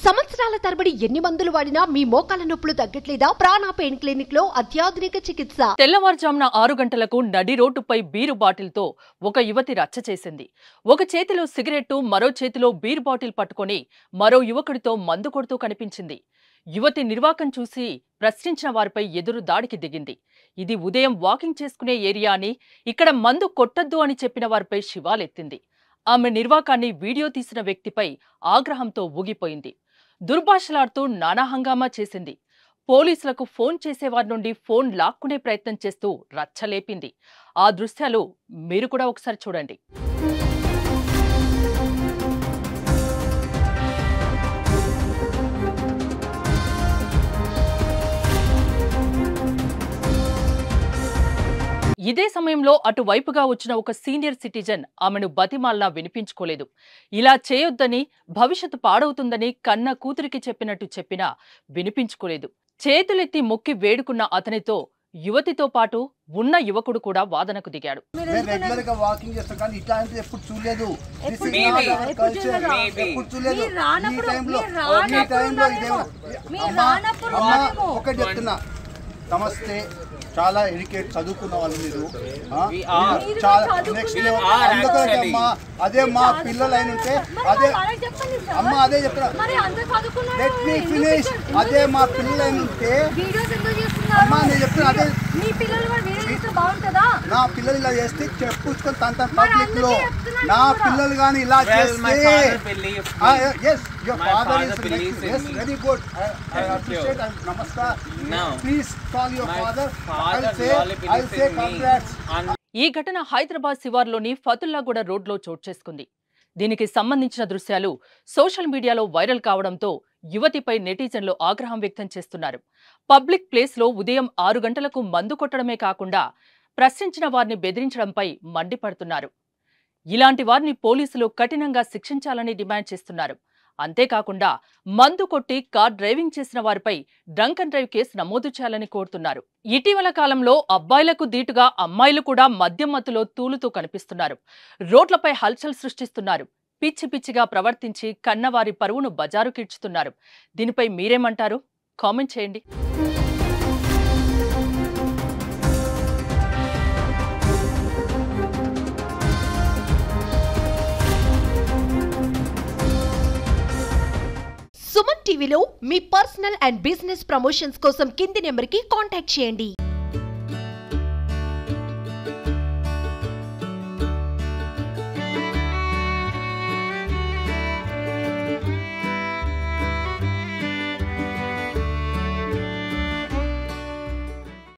సంవత్సరాల తరబడి ఎన్ని మందులు వాడినా మీ మోకాల నొప్పులు తగ్గట్లేదా? ప్రాణ పెయిన్ క్లినిక్ లో అత్యాధునిక చికిత్స. తెల్లవారుజామున 6 గంటలకు నడి రోడ్డుపై బీరు బాటిల్తో ఒక యువతి రచ్చ చేసింది. ఒక చేతిలో సిగరెట్టు, మరో చేతిలో బీరు బాటిల్ పట్టుకొని మరో యువకుడితో మందు కొడుతూ కనిపించింది. యువతి నిర్వాకం చూసి ప్రశ్నించిన వారిపై ఎదురు దాడికి దిగింది. ఇది ఉదయం వాకింగ్ చేసుకునే ఏరియా అని, ఇక్కడ మందు కొట్టొద్దు అని చెప్పిన వారిపై శివాలెత్తింది. ఆమె నిర్వాకాన్ని వీడియో తీసిన వ్యక్తిపై ఆగ్రహంతో ఊగిపోయింది. దుర్భాషలాడుతూ నానా హంగామా చేసింది. పోలీసులకు ఫోన్ చేసేవారి నుండి ఫోన్ లాక్కునే ప్రయత్నం చేస్తూ రచ్చలేపింది. ఆ దృశ్యాలు మీరు కూడా ఒకసారి చూడండి. ఇదే సమయంలో అటువైపుగా వచ్చిన ఒక సీనియర్ సిటిజన్ ఆమెను బతిమాలినా వినిపించుకోలేదు. ఇలా చేయొద్దని, భవిష్యత్తు పాడవుతుందని కన్న కూతురికి చెప్పినట్టు చెప్పినా వినిపించుకోలేదు. చేతులెత్తి మొక్కి వేడుకున్న అతనితో యువతితో పాటు ఉన్న యువకుడు కూడా వాదనకు దిగాడు. చాలా ఎడ్యుకేట్ చదువుకున్న వాళ్ళు మీరు చాలా నెక్స్ట్ లెవెల్. అదే మా పిల్లలు అయిన ఉంటే అదే అమ్మ అదే చెప్తున్నా, లెట్ మీ ఫినిష్. అదే మా పిల్లలు అయిన ఉంటే అమ్మ నేను చెప్తున్నా, అదే నా పిల్లలు ఇలా చేస్తే చెప్పుకొని తన పబ్లిక్ లో నా పిల్లలు కానీ ఇలా చేస్తే వెరీ గుడ్, నమస్కార్, ప్లీజ్ కాల్ యువర్ ఫాదర్. ఈ ఘటన హైదరాబాద్ శివార్లోని ఫతుల్లాగూడ రోడ్లో చోటు చేసుకుంది. దీనికి సంబంధించిన దృశ్యాలు సోషల్ మీడియాలో వైరల్ కావడంతో యువతిపై నెటిజన్లు ఆగ్రహం వ్యక్తం చేస్తున్నారు. పబ్లిక్ ప్లేస్లో ఉదయం 6 గంటలకు మందు కొట్టడమే కాకుండా ప్రశ్నించిన వారిని బెదిరించడంపై మండిపడుతున్నారు. ఇలాంటి వారిని పోలీసులు కఠినంగా శిక్షించాలని డిమాండ్ చేస్తున్నారు. అంతేకాకుండా మందు కొట్టి కార్ డ్రైవింగ్ చేసిన వారిపై డ్రంక్ అండ్ డ్రైవ్ కేసు నమోదు చేయాలని కోరుతున్నారు. ఇటీవల కాలంలో అబ్బాయిలకు దీటుగా అమ్మాయిలు కూడా మద్యం మత్తులో తూలుతూ కనిపిస్తున్నారు. రోడ్లపై హల్చల్ సృష్టిస్తున్నారు. పిచ్చి పిచ్చిగా ప్రవర్తించి కన్నవారి పరువును బజారు కీడ్చుతున్నారు. దీనిపై మీరేమంటారు? కామెంట్ చేయండి. సుమన్ టీవీలో మీ పర్సనల్ అండ్ బిజినెస్ ప్రమోషన్స్ కోసం కింది నెంబర్కి కాంటాక్ట్ చేయండి.